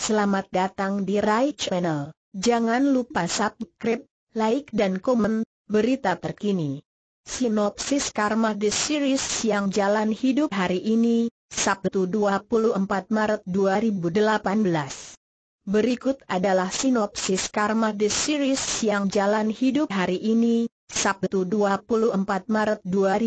Selamat datang di Rai Channel. Jangan lupa subscribe, like dan komen berita terkini. Sinopsis Karma The Series yang jalan hidup hari ini, Sabtu 24 Maret 2018. Berikut adalah sinopsis Karma The Series yang jalan hidup hari ini, Sabtu 24 Maret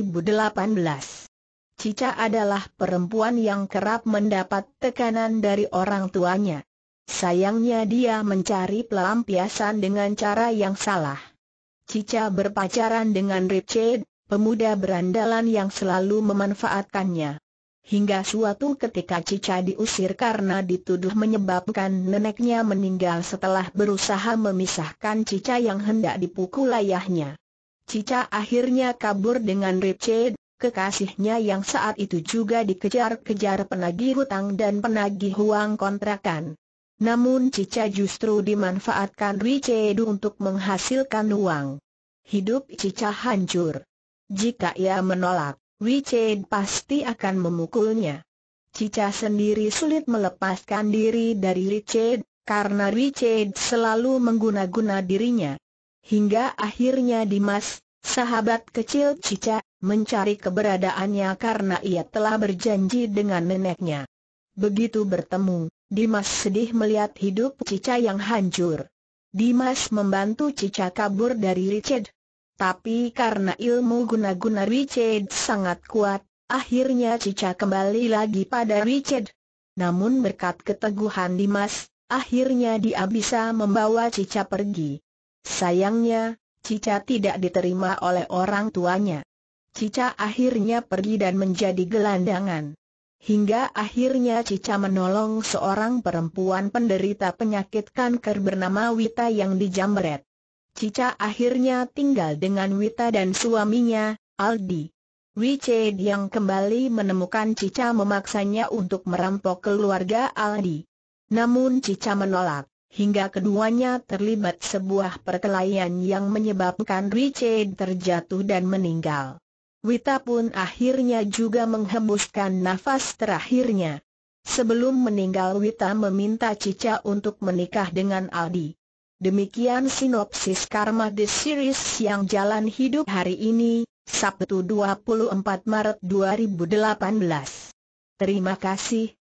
2018. Cica adalah perempuan yang kerap mendapat tekanan dari orang tuanya. Sayangnya dia mencari pelampiasan dengan cara yang salah. Cica berpacaran dengan Richard, pemuda berandalan yang selalu memanfaatkannya. Hingga suatu ketika Cica diusir karena dituduh menyebabkan neneknya meninggal setelah berusaha memisahkan Cica yang hendak dipukul ayahnya. Cica akhirnya kabur dengan Richard, kekasihnya yang saat itu juga dikejar-kejar penagih hutang dan penagih uang kontrakan. Namun Cica justru dimanfaatkan Richard untuk menghasilkan uang. Hidup Cica hancur. Jika ia menolak, Richard pasti akan memukulnya. Cica sendiri sulit melepaskan diri dari Richard, karena Richard selalu mengguna-guna dirinya. Hingga akhirnya Dimas, sahabat kecil Cica, mencari keberadaannya karena ia telah berjanji dengan neneknya. Begitu bertemu, Dimas sedih melihat hidup Cica yang hancur. Dimas membantu Cica kabur dari Richard. Tapi karena ilmu guna-guna Richard sangat kuat, akhirnya Cica kembali lagi pada Richard. Namun berkat keteguhan Dimas, akhirnya dia bisa membawa Cica pergi. Sayangnya, Cica tidak diterima oleh orang tuanya. Cica akhirnya pergi dan menjadi gelandangan. Hingga akhirnya Cica menolong seorang perempuan penderita penyakit kanker bernama Wita yang dijamret. Cica akhirnya tinggal dengan Wita dan suaminya, Aldi. Richard yang kembali menemukan Cica memaksanya untuk merampok keluarga Aldi. Namun Cica menolak, hingga keduanya terlibat sebuah perkelahian yang menyebabkan Richard terjatuh dan meninggal. Wita pun akhirnya juga menghembuskan nafas terakhirnya. Sebelum meninggal Wita meminta Cica untuk menikah dengan Aldi. Demikian sinopsis Karma The Series yang jalan hidup hari ini, Sabtu 24 Maret 2018. Terima kasih.